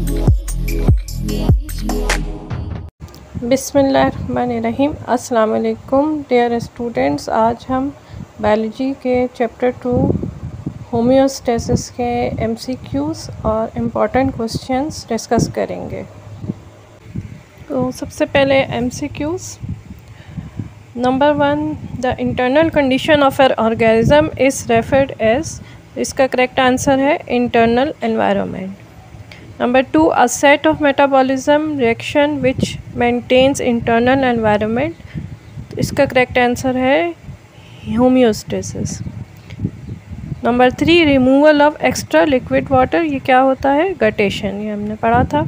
बिस्मिल्लाहिर्रहमानिर्रहीम। अस्सलाम वालेकुम डियर स्टूडेंट्स। आज हम बायोलॉजी के चैप्टर 2 होम्योस्टेसिस के MCQs और इम्पॉर्टेंट क्वेश्चंस डिस्कस करेंगे। तो सबसे पहले MCQs। नंबर 1, the internal condition of an organism is referred as. इसका करेक्ट आंसर है internal environment. Number 2, a set of metabolism reaction which maintains internal environment. इसका करेक्ट आंसर है homeostasis. Number 3, removal of extra liquid water. ये क्या होता है? Guttation, ये हमने पढ़ा था।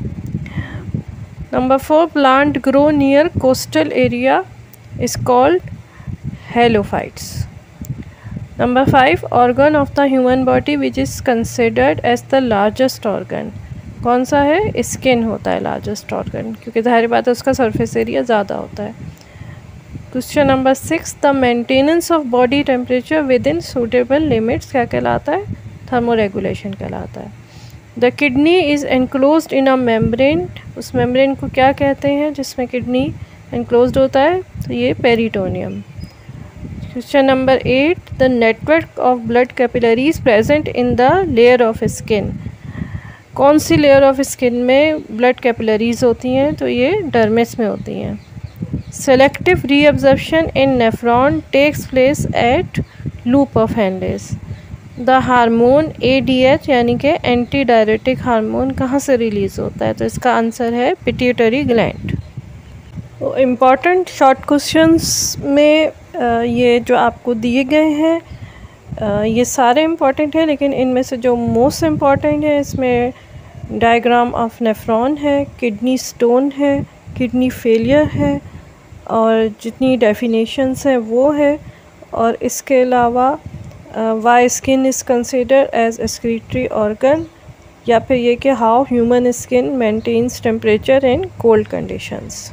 Number 4, plant grow near coastal area is called halophytes. Number 5, organ of the human body which is considered as the largest organ. कौन सा है? स्किन होता है लार्जेस्ट ऑर्गन, क्योंकि जाहिर बात है उसका सरफेस एरिया ज़्यादा होता है। Question number 6, the maintenance of body temperature within suitable limits क्या कहलाता है? थर्मोरेगुलेशन कहलाता है। The kidney is enclosed in a membrane. उस मेम्ब्रेन को क्या कहते हैं जिसमें किडनी एनक्लोज्ड होता है? तो ये peritoneum. Question number 8, the network of blood capillaries present in the layer of skin. कौन सी लेयर ऑफ स्किन में ब्लड कैपिलरीज होती हैं? तो ये डर्मिस में होती हैं। Selective reabsorption in nephron takes place at loop of Henle's. The hormone ADH यानी कि एंटी डायरेटिक हार्मोन कहाँ से रिलीज़ होता है? तो इसका आंसर है पिट्यूटरी ग्लैंड। तो इम्पॉर्टेंट शॉर्ट क्वेश्चंस में ये जो आपको दिए गए हैं ये सारे इम्पॉर्टेंट हैं, लेकिन इनमें से जो मोस्ट इम्पॉर्टेंट है इसमें डायग्राम ऑफ नेफ्रॉन है, किडनी स्टोन है, किडनी फेलियर है, और जितनी डेफिनेशंस हैं वो है। और इसके अलावा why skin is considered as excretory organ, या फिर ये कि how human skin maintains temperature in cold conditions.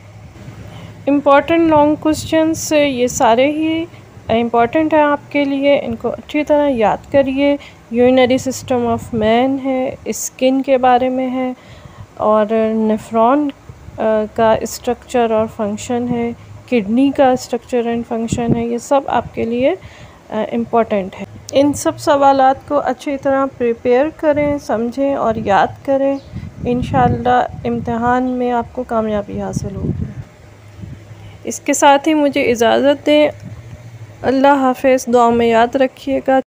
Important long questions ये सारे ही इम्पॉर्टेंट है आपके लिए, इनको अच्छी तरह याद करिए। यूरिनरी सिस्टम ऑफ मैन है, स्किन के बारे में है, और नेफ्रॉन का स्ट्रक्चर और फंक्शन है, किडनी का स्ट्रक्चर एंड फंक्शन है। ये सब आपके लिए इम्पॉर्टेंट है। इन सब सवालात को अच्छी तरह प्रिपेयर करें, समझें और याद करें। इंशाअल्लाह इम्तिहान में आपको कामयाबी हासिल होगी। इसके साथ ही मुझे इजाज़त दें। अल्लाह हाफ़िज़। दुआ में याद रखिएगा।